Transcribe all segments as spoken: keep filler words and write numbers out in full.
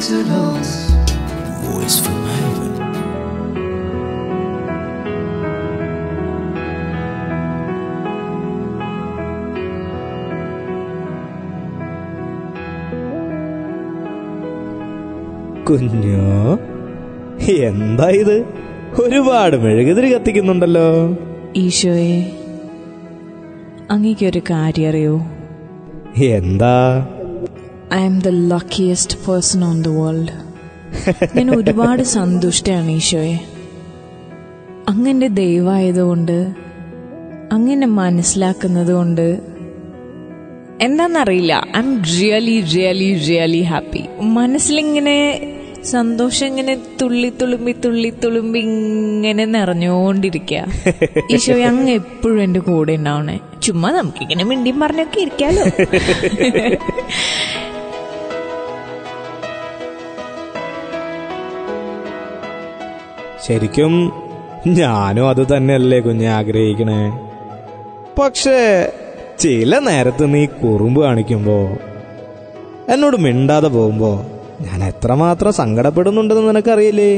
Exodus, voice from heaven. കുഞ്ഞോ, എന്താ ഇത്? ഒരുപാട് മെഴുകുതിരി കത്തിക്കുന്നുണ്ടല്ലോ. ഈശോയെ, അങ്ങേക്കൊരു കാര്യം അറിയോ? എന്താ? I am the luckiest person on the world. ഞാൻ ഒരുപാട് സന്തുഷ്ടയാണ് ഈശോയെ. അങ്ങന്റെ ദൈവമായതുകൊണ്ട്, അങ്ങനെ മനസ്സിലാക്കുന്നത് കൊണ്ട് എന്താന്നറിയില്ല, I'm really really really happy. മനസ്സിലിങ്ങനെ സന്തോഷം ഇങ്ങനെ തുള്ളി തുളുമ്പി തുള്ളി തുളുമ്പി ഇങ്ങനെ നിറഞ്ഞോണ്ടിരിക്കുക. ഈശോയെ, അങ്ങ് എപ്പോഴും എന്റെ കൂടെ ഉണ്ടാവണേ. ചുമ്മാ നമുക്കിങ്ങനെ മിണ്ടിയും പറഞ്ഞൊക്കെ ഇരിക്കാലോ. ശരിക്കും ഞാനും അത് തന്നെയല്ലേ കുഞ്ഞെ ആഗ്രഹിക്കണേ. പക്ഷേ ചില നേരത്ത് നീ കുറുമ്പ് കാണിക്കുമ്പോ, എന്നോട് മിണ്ടാതെ പോകുമ്പോ ഞാൻ എത്രമാത്രം സങ്കടപ്പെടുന്നുണ്ടെന്ന് നിനക്കറിയില്ലേ?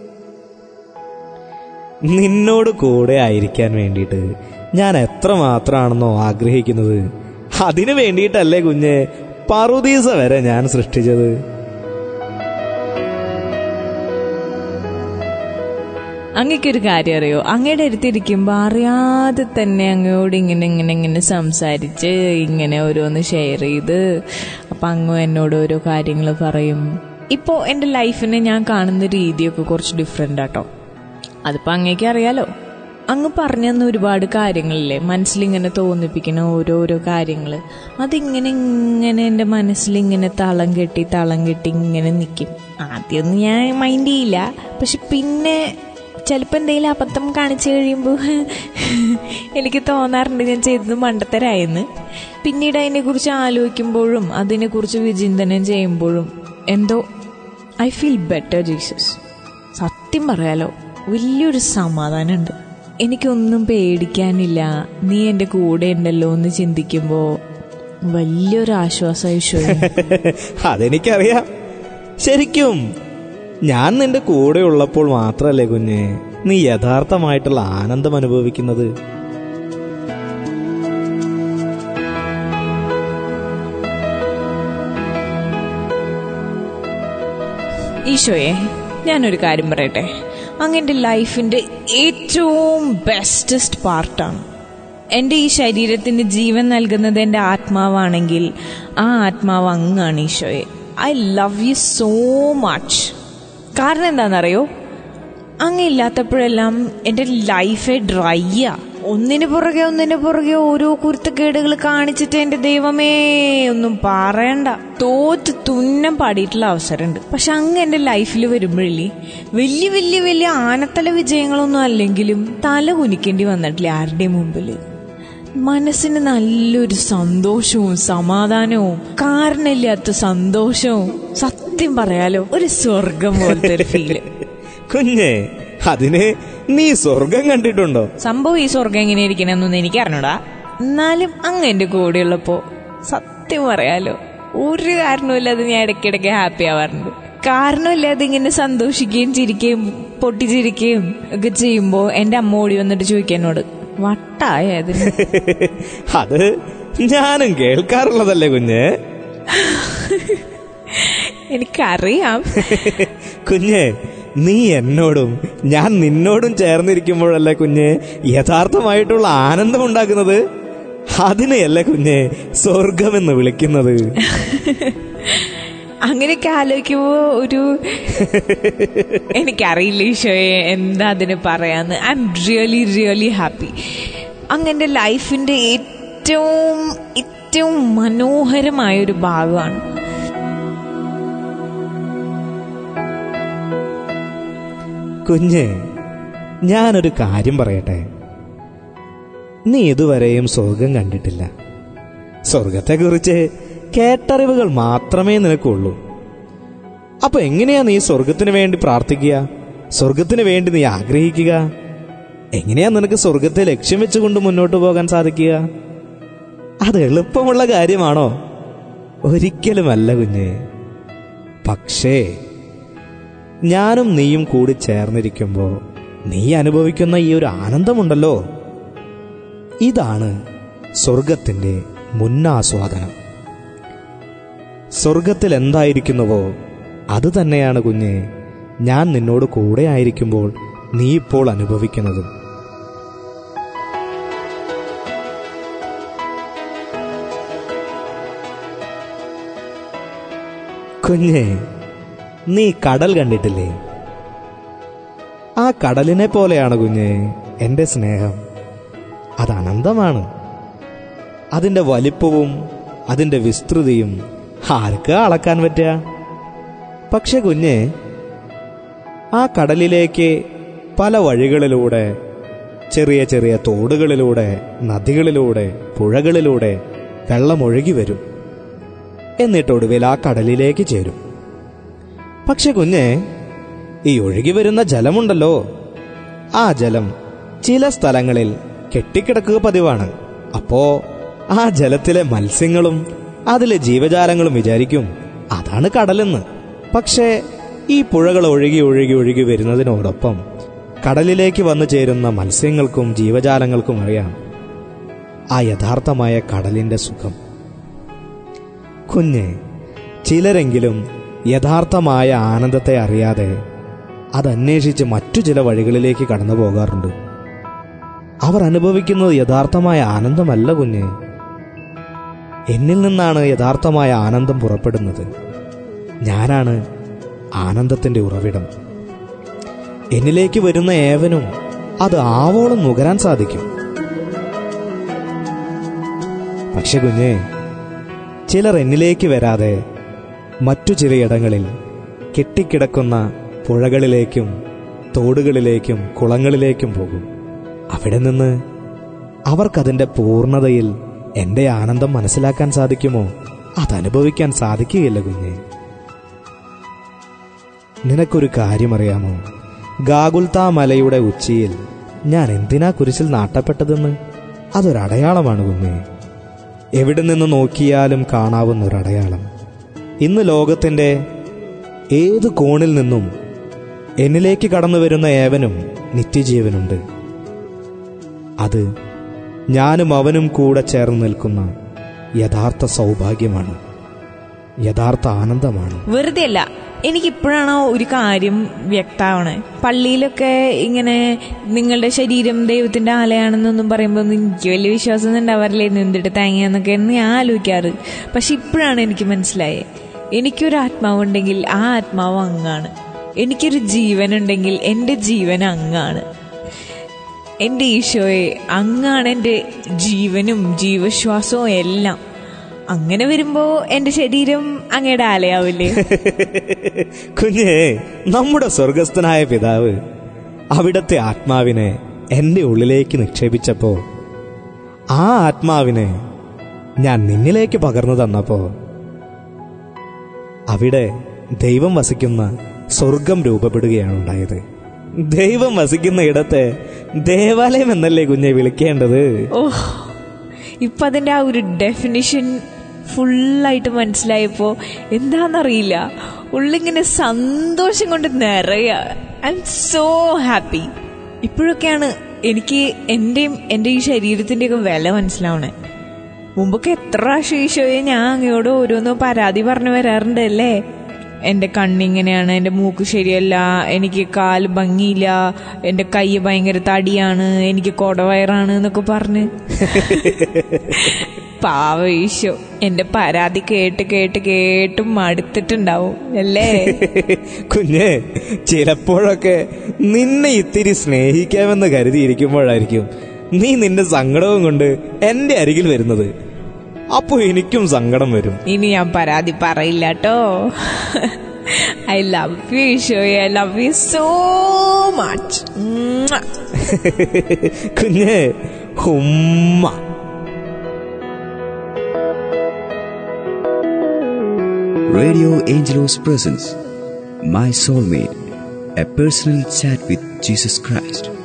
നിന്നോട് കൂടെ ആയിരിക്കാൻ വേണ്ടിയിട്ട് ഞാൻ എത്രമാത്രമാണെന്നോ ആഗ്രഹിക്കുന്നത്. അതിനു വേണ്ടിയിട്ടല്ലേ കുഞ്ഞെ പറുദീസ വരെ ഞാൻ സൃഷ്ടിച്ചത്. അങ്ങക്കൊരു കാര്യം അറിയോ? അങ്ങയുടെ അടുത്തിരിക്കുമ്പോ അറിയാതെ തന്നെ അങ്ങയോട് ഇങ്ങനെ ഇങ്ങനെ ഇങ്ങനെ സംസാരിച്ച് ഇങ്ങനെ ഓരോന്ന് ഷെയർ ചെയ്ത്, അപ്പൊ അങ്ങ് എന്നോട് ഓരോ കാര്യങ്ങൾ പറയും. ഇപ്പോ എന്റെ ലൈഫിനെ ഞാൻ കാണുന്ന രീതിയൊക്കെ കുറച്ച് ഡിഫറെന്റ് ആട്ടോ. അതിപ്പോ അങ്ങേക്ക് അറിയാലോ. അങ്ങ് പറഞ്ഞെന്ന ഒരുപാട് കാര്യങ്ങളില്ലേ മനസ്സിലിങ്ങനെ തോന്നിപ്പിക്കുന്ന ഓരോരോ കാര്യങ്ങള്. അതിങ്ങനെ ഇങ്ങനെ എന്റെ മനസ്സിലിങ്ങനെ തളം കെട്ടി തളം കെട്ടി ഇങ്ങനെ നിൽക്കും. ആദ്യമൊന്നും ഞാൻ മൈൻഡ് ചെയ്യില്ല, പക്ഷെ പിന്നെ ചിലപ്പോൾ എന്തെങ്കിലും അബദ്ധം കാണിച്ചു കഴിയുമ്പോൾ എനിക്ക് തോന്നാറുണ്ട് ഞാൻ ചെയ്തത് മണ്ടത്തരായെന്ന്. പിന്നീട് അതിനെക്കുറിച്ച് ആലോചിക്കുമ്പോഴും അതിനെക്കുറിച്ച് വിചിന്തനം ചെയ്യുമ്പോഴും എന്തോ ഐ ഫീൽ ബെറ്റർ ജീസസ്. സത്യം പറയാലോ, വലിയൊരു സമാധാനമുണ്ട്. എനിക്കൊന്നും പേടിക്കാനില്ല, നീ എൻ്റെ കൂടെ ഉണ്ടല്ലോ എന്ന് ചിന്തിക്കുമ്പോൾ വലിയൊരു ആശ്വാസം. ഈശോയെ, അതെനിക്കറിയാം. ശരിക്കും ഞാൻ നിന്റെ കൂടെ ഉള്ളപ്പോൾ മാത്രല്ലേ കുഞ്ഞെ നീ യഥാർത്ഥമായിട്ടുള്ള ആനന്ദം അനുഭവിക്കുന്നത്. ഈശോയെ, ഞാനൊരു കാര്യം പറയട്ടെ. അങ്ങന്റെ ലൈഫിന്റെ ഏറ്റവും ബെസ്റ്റസ്റ്റ് പാർട്ടാണ്. എൻ്റെ ഈ ശരീരത്തിന് ജീവൻ നൽകുന്നത് എൻ്റെ ആത്മാവാണെങ്കിൽ ആ ആത്മാവ് അങ്ങാണ് ഈശോയെ. I love you so much. കാരണം എന്താണെന്നറിയോ? അങ്ങില്ലാത്തപ്പോഴെല്ലാം എൻ്റെ ലൈഫെ ഡ്രൈയാ. ഒന്നിനു പുറകെ ഒന്നിനു പുറകെ ഓരോ കുരുത്തക്കേടുകൾ കാണിച്ചിട്ട് എൻ്റെ ദൈവമേ ഒന്നും പറയണ്ട, തോറ്റ് തുന്നം പാടിയിട്ടുള്ള അവസരമുണ്ട്. പക്ഷെ അങ്ങ് എൻ്റെ ലൈഫിൽ വരുമ്പോഴില്ലേ, വലിയ വലിയ വലിയ ആനത്തല വിജയങ്ങളൊന്നും അല്ലെങ്കിലും തല കുനിക്കേണ്ടി വന്നിട്ടില്ല ആരുടെയും മുമ്പിൽ. മനസ്സിന് നല്ലൊരു സന്തോഷവും സമാധാനവും, കാരണമില്ലാത്ത സന്തോഷവും, സത്യം പറയാലോ ഒരു സ്വർഗം പോലത്തെ ഒരു ഫീല്. കുഞ്ഞെ, അതിന് നീ സ്വർഗം കണ്ടിട്ടുണ്ടോ? സംഭവം ഈ സ്വർഗം എങ്ങനെ ഇരിക്കണമെന്നൊന്നും എനിക്ക് അറിഞ്ഞൂടാ. എന്നാലും അങ്ങ് എന്റെ കൂടെയുള്ളപ്പോ സത്യം പറയാലോ ഒരു കാരണമില്ലാതെ ഞാൻ ഇടയ്ക്കിടയ്ക്ക് ഹാപ്പി ആവാറുണ്ട്. കാരണമില്ലാതെ ഇങ്ങനെ സന്തോഷിക്കുകയും ചിരിക്കുകയും പൊട്ടിച്ചിരിക്കുകയും ഒക്കെ ചെയ്യുമ്പോ എന്റെ അമ്മ ഓടി വന്നിട്ട് ചോദിക്കാനോട് വട്ടായ അതിന്. അത് ഞാനും കേൾക്കാറുള്ളതല്ലേ കുഞ്ഞെ. എനിക്കറിയാം കുഞ്ഞെ, നീ എന്നോടും ഞാൻ നിന്നോടും ചേർന്നിരിക്കുമ്പോഴല്ലേ കുഞ്ഞെ യഥാർത്ഥമായിട്ടുള്ള ആനന്ദം ഉണ്ടാക്കുന്നത്. അതിനെയല്ലേ കുഞ്ഞെ സ്വർഗമെന്ന് വിളിക്കുന്നത്. അങ്ങനെയൊക്കെ ആലോചിക്കുമ്പോ ഒരു എനിക്കറിയില്ല ഈശോയെ എന്താ അതിന് പറയാന്ന്. I'm really really happy. അങ്ങനെ ലൈഫിന്റെ ഏറ്റവും ഏറ്റവും മനോഹരമായൊരു ഭാഗമാണ്. കുഞ്ഞെ, ഞാനൊരു കാര്യം പറയട്ടെ. നീ ഇതുവരെയും സ്വർഗം കണ്ടിട്ടില്ല. സ്വർഗത്തെക്കുറിച്ച് കേട്ടറിവുകൾ മാത്രമേ നിനക്കുള്ളൂ. അപ്പൊ എങ്ങനെയാ നീ സ്വർഗത്തിന് വേണ്ടി പ്രാർത്ഥിക്കുക, സ്വർഗത്തിന് വേണ്ടി നീ ആഗ്രഹിക്കുക? എങ്ങനെയാ നിനക്ക് സ്വർഗത്തെ ലക്ഷ്യം വെച്ചുകൊണ്ട് മുന്നോട്ട് പോകാൻ സാധിക്കുക? അത് എളുപ്പമുള്ള കാര്യമാണോ? ഒരിക്കലുമല്ല കുഞ്ഞെ. പക്ഷേ ഞാനും നീയും കൂടി ചേർന്നിരിക്കുമ്പോൾ നീ അനുഭവിക്കുന്ന ഈ ഒരു ആനന്ദമുണ്ടല്ലോ, ഇതാണ് സ്വർഗത്തിൻ്റെ മുന്നാസ്വാദനം. സ്വർഗത്തിൽ എന്തായിരിക്കുന്നുവോ അത് തന്നെയാണ് കുഞ്ഞെ ഞാൻ നിന്നോട് കൂടെ ആയിരിക്കുമ്പോൾ നീ ഇപ്പോൾ അനുഭവിക്കുന്നത്. കുഞ്ഞെ, നീ കടൽ കണ്ടിട്ടില്ലേ? ആ കടലിനെ പോലെയാണ് കുഞ്ഞെ എൻ്റെ സ്നേഹം. അത് അനന്തമാണ്. അതിൻ്റെ വലിപ്പവും അതിൻ്റെ വിസ്തൃതിയും ആർക്ക് അളക്കാൻ പറ്റുക? പക്ഷെ കുഞ്ഞെ, ആ കടലിലേക്ക് പല വഴികളിലൂടെ, ചെറിയ ചെറിയ തോടുകളിലൂടെ, നദികളിലൂടെ, പുഴകളിലൂടെ വെള്ളമൊഴുകി വരും. എന്നിട്ടൊടുവിൽ ആ കടലിലേക്ക് ചേരും. പക്ഷെ കുഞ്ഞെ, ഈ ഒഴുകി വരുന്ന ജലമുണ്ടല്ലോ, ആ ജലം ചില സ്ഥലങ്ങളിൽ കെട്ടിക്കിടക്കുക പതിവാണ്. അപ്പോ ആ ജലത്തിലെ മത്സ്യങ്ങളും അതിലെ ജീവജാലങ്ങളും വിചാരിക്കും അതാണ് കടലെന്ന്. പക്ഷേ ഈ പുഴകൾ ഒഴുകി ഒഴുകി ഒഴുകി വരുന്നതിനോടൊപ്പം കടലിലേക്ക് വന്നു ചേരുന്ന മത്സ്യങ്ങൾക്കും ജീവജാലങ്ങൾക്കും അറിയാം ആ യഥാർത്ഥമായ കടലിൻ്റെ സുഖം. കുഞ്ഞെ, ചിലരെങ്കിലും യഥാർത്ഥമായ ആനന്ദത്തെ അറിയാതെ അതന്വേഷിച്ച് മറ്റു ചില വഴികളിലേക്ക് കടന്നു പോകാറുണ്ട്. അവർ അനുഭവിക്കുന്നത് യഥാർത്ഥമായ ആനന്ദമല്ല കുഞ്ഞെ. എന്നിൽ നിന്നാണ് യഥാർത്ഥമായ ആനന്ദം പുറപ്പെടുന്നത്. ഞാനാണ് ആനന്ദത്തിൻ്റെ ഉറവിടം. എന്നിലേക്ക് വരുന്ന ഏവനും അത് ആവോളം നുകരാൻ സാധിക്കും. പക്ഷെ കുഞ്ഞെ, ചിലർ എന്നിലേക്ക് വരാതെ മറ്റു ചിലയിടങ്ങളിൽ കെട്ടിക്കിടക്കുന്ന പുഴകളിലേക്കും തോടുകളിലേക്കും കുളങ്ങളിലേക്കും പോകും. അവിടെ നിന്ന് അവർക്കതിൻ്റെ പൂർണ്ണതയിൽ എൻ്റെ ആനന്ദം മനസ്സിലാക്കാൻ സാധിക്കുമോ? അതനുഭവിക്കാൻ സാധിക്കുകയില്ല കുഞ്ഞെ. നിനക്കൊരു കാര്യമറിയാമോ? ഗാഗുൽത്താ മലയുടെ ഉച്ചിയിൽ ഞാൻ എന്തിനാ കുരിശിൽ നാട്ടപ്പെട്ടതെന്ന്? അതൊരടയാളമാണ് കുഞ്ഞെ. എവിടെ നിന്ന് നോക്കിയാലും കാണാവുന്ന ഒരടയാളം. ഇന്ന് ലോകത്തിൻ്റെ ഏത് കോണിൽ നിന്നും എന്നിലേക്ക് കടന്നു വരുന്ന ഏവനും നിത്യജീവനുണ്ട്. അത് ഞാനും അവനും കൂടെ ചേർന്ന് നിൽക്കുന്ന യഥാർത്ഥ സൗഭാഗ്യമാണ്, യഥാർത്ഥ ആനന്ദമാണ്. വെറുതെ അല്ല, എനിക്കിപ്പോഴാണോ ഒരു കാര്യം വ്യക്തമാവണേ. പള്ളിയിലൊക്കെ ഇങ്ങനെ നിങ്ങളുടെ ശരീരം ദൈവത്തിന്റെ ആലയാണെന്നൊന്നും പറയുമ്പോൾ എനിക്ക് വലിയ വിശ്വാസം ഉണ്ടാവാറില്ലേ, എന്തിട്ട് തേങ്ങയെന്നൊക്കെയാണ് ഞാൻ ആലോചിക്കാറ്. പക്ഷെ ഇപ്പോഴാണ് എനിക്ക് മനസ്സിലായത്, എനിക്കൊരു ആത്മാവുണ്ടെങ്കിൽ ആ ആത്മാവ് അങ്ങാണ്. എനിക്കൊരു ജീവനുണ്ടെങ്കിൽ എൻ്റെ ജീവൻ അങ്ങാണ്. എൻ്റെ ഈശോയെ, അങ്ങാണ് എൻ്റെ ജീവനും ജീവശ്വാസവും എല്ലാം. അങ്ങനെ വരുമ്പോ എന്റെ ശരീരം അങ്ങയുടെ ആലയാവില്ലേ? കുഞ്ഞേ, നമ്മുടെ സ്വർഗസ്ഥനായ പിതാവ് അവിടത്തെ ആത്മാവിനെ എൻ്റെ ഉള്ളിലേക്ക് നിക്ഷേപിച്ചപ്പോ, ആ ആത്മാവിനെ ഞാൻ നിന്നിലേക്ക് പകർന്നു തന്നപ്പോ, അവിടെ ദൈവം വസിക്കുന്ന സ്വർഗം രൂപപ്പെടുകയാണ് ഉണ്ടായത്. ദൈവം വസിക്കുന്ന ഇടത്തെ ദേവാലയം എന്നല്ലേ കുഞ്ഞെ വിളിക്കേണ്ടത്? ഓഹ്, ഇപ്പൊ അതിന്റെ ആ ഒരു ഡെഫിനിഷൻ ഫുള്ളായിട്ട് മനസ്സിലായപ്പോ എന്താന്നറിയില്ല, ഉള്ളിങ്ങനെ സന്തോഷം കൊണ്ട് നിറയ. I'm so happy. ഇപ്പോഴൊക്കെയാണ് എനിക്ക് എന്റെയും എൻ്റെ ഈ ശരീരത്തിന്റെയൊക്കെ വില മനസ്സിലാവണേ. മുമ്പൊക്കെ എത്ര ശീശോയെ ഞാൻ അങ്ങയോട് ഓരോന്നോ പരാതി പറഞ്ഞു വരാറുണ്ടല്ലേ. എൻ്റെ കണ്ണിങ്ങനെയാണ്, എൻ്റെ മൂക്ക് ശരിയല്ല, എനിക്ക് കാല് ഭംഗിയില്ല, എൻ്റെ കൈ ഭയങ്കര തടിയാണ്, എനിക്ക് കൊടവയറാണ് എന്നൊക്കെ പറഞ്ഞ്. പാവ ഈശോ എന്റെ പരാതി കേട്ട് കേട്ട് കേട്ടും മടുത്തിട്ടുണ്ടാവും അല്ലേ? കുഞ്ഞെ, ചിലപ്പോഴൊക്കെ നിന്നെ ഇത്തിരി സ്നേഹിക്കാമെന്ന് കരുതിയിരിക്കുമ്പോഴായിരിക്കും നീ നിന്റെ സങ്കടവും കൊണ്ട് എന്റെ അരികിൽ വരുന്നത്. അപ്പൊ എനിക്കും സങ്കടം വരും. ഇനി ഞാൻ പരാതി പറയില്ല കേട്ടോ. ഐ ലവ് യു ഈശോയെ, I love you so much. കുഞ്ഞെ, ഉമ്മ. Radio Angelos presents My Soulmate, a personal chat with Jesus Christ.